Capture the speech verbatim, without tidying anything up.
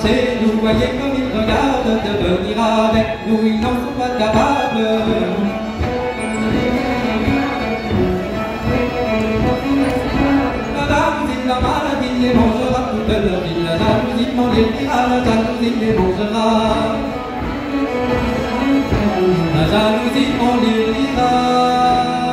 chez nous. Voyez comme ils regardent de venir avec nous, ils n'en sont pas capables. La jalousie, la maladie les mangera toute leur vie. La jalousie m'en les dira, la jalousie les mangera. La jalousie m'en les dira.